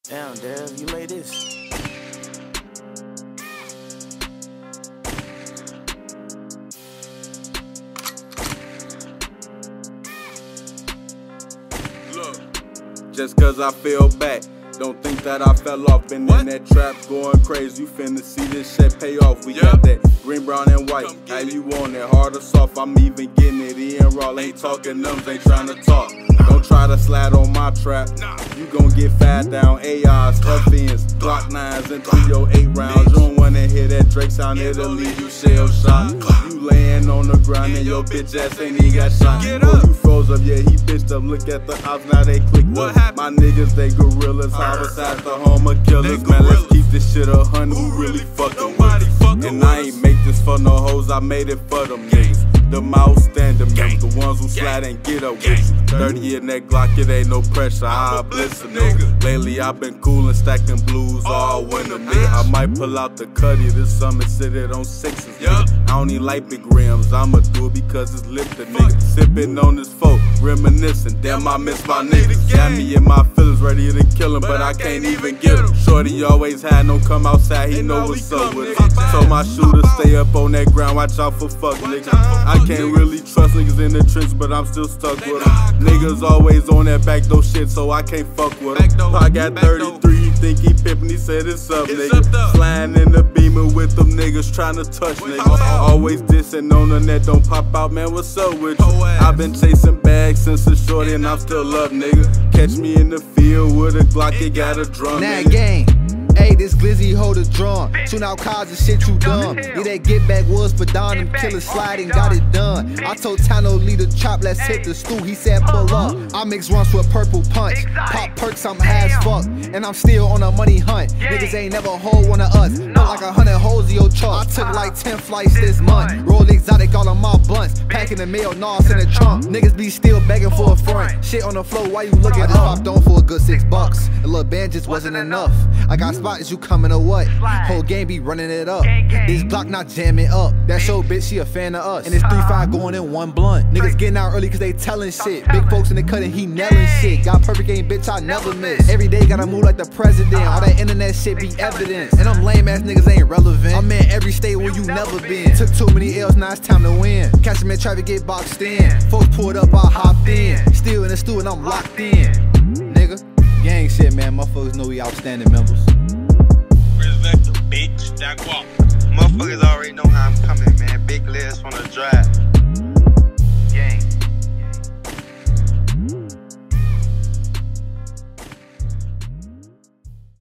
Damn, Dev, you made this. Look, just cause I fell back, don't think that I fell off. Been in that trap going crazy, you finna see this shit pay off. We got that green, brown, and white. How you want it, hard or soft? I'm even getting it in raw. Ain't talking numbers, ain't trying to talk. Don't try to slide on my trap. You gon' get fired down. ARs, FNs, Glock 9s, and 308 rounds. You don't wanna hear that Drake sound, it'll leave you shell shocked. You laying on the ground and your bitch ass ain't even got shot. Boy, you froze up, yeah, he bitched up. Look at the ops, now they clicked up. My niggas, they gorillas. Homicide, the home of killers. Man, let's keep this shit 100. Who really fucking with? And I ain't make this for no hoes, I made it for them niggas. The outstanding members, the ones who slide and get up with you. 30 in that Glock, it ain't no pressure, I bliss a nigga. Lately I've been coolin', stacking blues all winter, nigga. I might pull out the cutty this summer, sit it on sixes, nigga. I don't need light big rims, I'ma do it because it's lifted, nigga. Sippin' on this folk, reminiscing, damn I miss my niggas. Got me in my feelings, ready to kill him, but I can't even get him. Shorty always had no come outside, he know what's up with it. Told my shooter stay up on that ground, watch out for fuck niggas. I can't really trust niggas in the trench, but I'm still stuck with them. Niggas always on that backdoor shit, so I can't fuck with them. I got 33, he think he pimpin', he said it's up, nigga. Flying in the Beamer with them niggas trying to touch niggas. Always dissing on the net, don't pop out, man, what's up with you? I've been chasing bags since a shorty and I'm still up, nigga. Catch me in the field with a Glock, it got a drum, nigga. Gang. Hey, this glizzy hold a drum. Soon out cars and shit you dumb. Yeah, that get back was for Don. Them killers sliding, got it done. I told Tano lead the chop, let's hit the stew. He said pull up. I mix runs with purple punch. Pop perks, I'm high as fuck. And I'm still on a money hunt. Niggas ain't never hold one of us. Not like 100 holes in your truck. I took like 10 flights this month. Roll exotic all of my blunts. Packing the mail, NOS in the trunk. Niggas be still begging for a front. Shit on the floor, why you looking? I just popped on for a good $6. A little band just wasn't enough. I got spots, you coming or what? Whole game be running it up. This Glock not jamming up. That show bitch, she a fan of us. And it's 3-5 going in one blunt. Niggas getting out early cause they telling shit. Big folks in the cut and he nailing shit. Got perfect game, bitch, I never miss. Every day gotta move like the president. All that internet shit be evidence. And them lame ass niggas ain't relevant. I'm in every state where you never been. Took too many L's, now it's time to win. Catch him in traffic, get boxed in. Folks pulled up, I hopped in. Still in the stew and I'm locked in. Nigga, gang shit, man. Motherfuckers know we outstanding members. Bitch, that guap. Motherfuckers already know how I'm coming, man. Big legs from the drive.